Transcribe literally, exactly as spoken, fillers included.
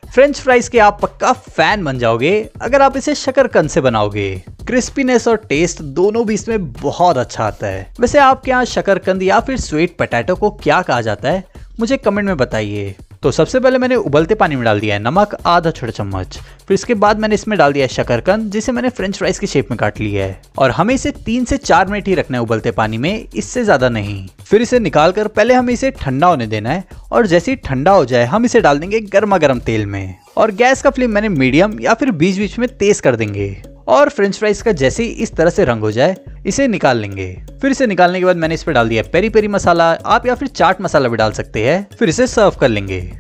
French fries के आप पक्का फैन बन जाओगे अगर आप इसे शकरकंद से बनाओगे। क्रिस्पीनेस और टेस्ट दोनों भी इसमें बहुत अच्छा आता है। वैसे आपके यहाँ शकरकंद या फिर स्वीट पोटैटो को क्या कहा जाता है मुझे कमेंट में बताइए। तो सबसे पहले मैंने उबलते पानी में डाल दिया है नमक आधा छोटा चम्मच। फिर इसके बाद मैंने इसमें डाल दिया है शकरकंद जिसे मैंने फ्रेंच फ्राइज की शेप में काट लिया है। और हमें इसे तीन से चार मिनट ही रखना है उबलते पानी में, इससे ज्यादा नहीं। फिर इसे निकाल कर पहले हमें इसे ठंडा होने देना है और जैसे ही ठंडा हो जाए हम इसे डाल देंगे गर्मा गर्म तेल में। और गैस का फ्लेम मैंने मीडियम या फिर बीच बीच में तेज कर देंगे। और फ्रेंच फ्राइज का जैसे ही इस तरह से रंग हो जाए इसे निकाल लेंगे। फिर इसे निकालने के बाद मैंने इस पर डाल दिया पेरी पेरी मसाला, आप या फिर चाट मसाला भी डाल सकते हैं। फिर इसे सर्व कर लेंगे।